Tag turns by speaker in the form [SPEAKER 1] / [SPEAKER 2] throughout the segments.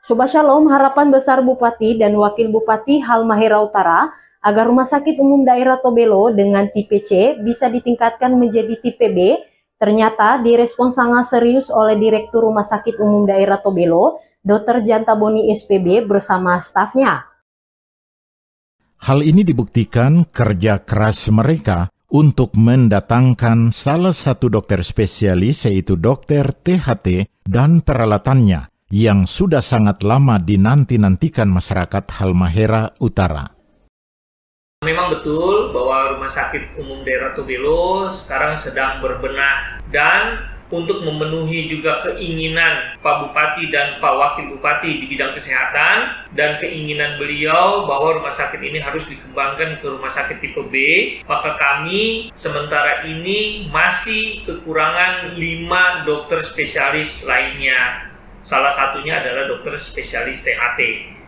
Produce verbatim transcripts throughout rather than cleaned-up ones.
[SPEAKER 1] Sobat Shalom, harapan besar Bupati dan Wakil Bupati Halmahera Utara agar Rumah Sakit Umum Daerah Tobelo dengan tipe C bisa ditingkatkan menjadi tipe B, ternyata direspon sangat serius oleh Direktur Rumah Sakit Umum Daerah Tobelo, Dokter Jantaboni S P B bersama stafnya.
[SPEAKER 2] Hal ini dibuktikan kerja keras mereka untuk mendatangkan salah satu dokter spesialis, yaitu dokter T H T, dan peralatannya yang sudah sangat lama dinanti-nantikan masyarakat Halmahera Utara.
[SPEAKER 3] Memang betul bahwa Rumah Sakit Umum Daerah Tobelo sekarang sedang berbenah, dan untuk memenuhi juga keinginan Pak Bupati dan Pak Wakil Bupati di bidang kesehatan dan keinginan beliau bahwa rumah sakit ini harus dikembangkan ke rumah sakit tipe B, maka kami sementara ini masih kekurangan lima dokter spesialis lainnya. Salah satunya adalah dokter spesialis T H T.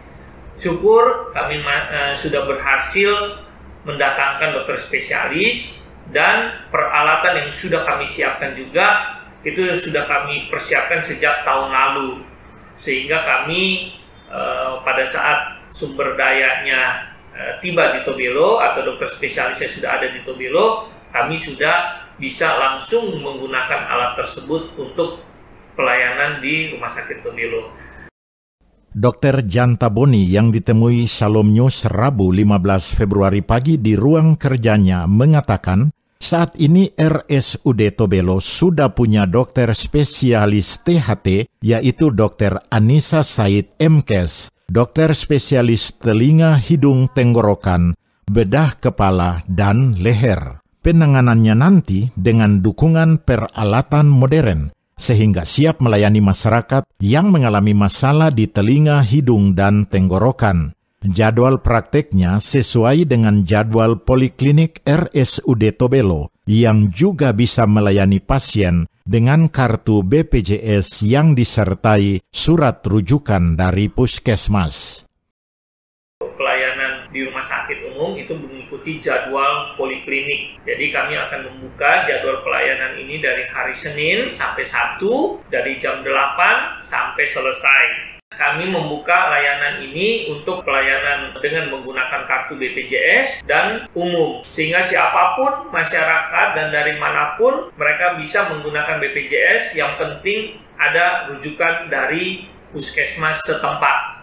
[SPEAKER 3] Syukur kami uh, sudah berhasil mendatangkan dokter spesialis, dan peralatan yang sudah kami siapkan juga itu sudah kami persiapkan sejak tahun lalu, sehingga kami uh, pada saat sumber dayanya uh, tiba di Tobelo atau dokter spesialisnya sudah ada di Tobelo, kami sudah bisa langsung menggunakan alat tersebut untuk pelayanan di Rumah Sakit Tobelo.
[SPEAKER 2] Dokter Jantaboni yang ditemui Shalom News Rabu lima belas Februari pagi di ruang kerjanya mengatakan saat ini R S U D Tobelo sudah punya dokter spesialis T H T, yaitu Dokter Anissa Said M Kes, dokter spesialis telinga, hidung, tenggorokan, bedah kepala, dan leher. Penanganannya nanti dengan dukungan peralatan modern, sehingga siap melayani masyarakat yang mengalami masalah di telinga, hidung, dan tenggorokan. Jadwal prakteknya sesuai dengan jadwal poliklinik R S U D Tobelo yang juga bisa melayani pasien dengan kartu B P J S yang disertai surat rujukan dari puskesmas.
[SPEAKER 3] Pelayanan di rumah sakit umum itu mengikuti jadwal poliklinik. Jadi kami akan membuka jadwal pelayanan ini dari hari Senin sampai Sabtu dari jam delapan sampai selesai. Kami membuka layanan ini untuk pelayanan dengan menggunakan kartu B P J S dan umum, sehingga siapapun masyarakat dan dari manapun mereka bisa menggunakan B P J S, yang penting ada rujukan dari puskesmas setempat.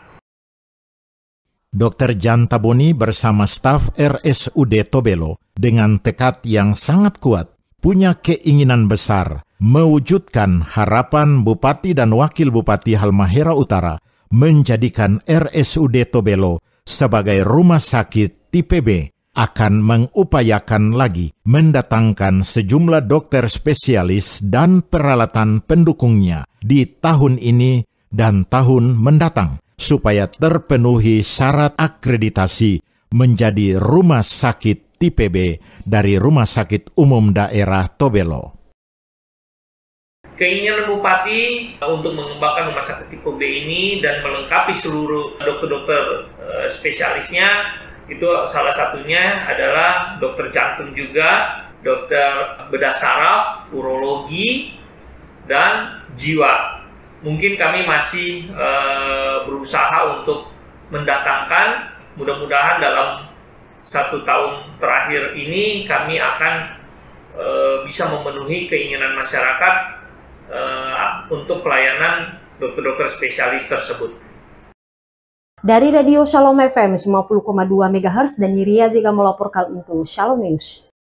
[SPEAKER 2] Dokter Jantaboni bersama staf R S U D Tobelo dengan tekad yang sangat kuat punya keinginan besar mewujudkan harapan Bupati dan Wakil Bupati Halmahera Utara menjadikan R S U D Tobelo sebagai rumah sakit tipe B, akan mengupayakan lagi mendatangkan sejumlah dokter spesialis dan peralatan pendukungnya di tahun ini dan tahun mendatang, supaya terpenuhi syarat akreditasi menjadi rumah sakit tipe B dari Rumah Sakit Umum Daerah Tobelo.
[SPEAKER 3] Keinginan Bupati untuk mengembangkan rumah sakit tipe B ini dan melengkapi seluruh dokter-dokter uh, spesialisnya, itu salah satunya adalah dokter jantung juga, dokter bedah saraf, urologi, dan jiwa. Mungkin kami masih uh, berusaha untuk mendatangkan, mudah-mudahan dalam satu tahun terakhir ini kami akan uh, bisa memenuhi keinginan masyarakat uh, untuk pelayanan dokter-dokter spesialis tersebut.
[SPEAKER 1] Dari Radio Shalom F M sembilan puluh koma dua megahertz dan Ria Ziga melaporkan untuk Shalom News.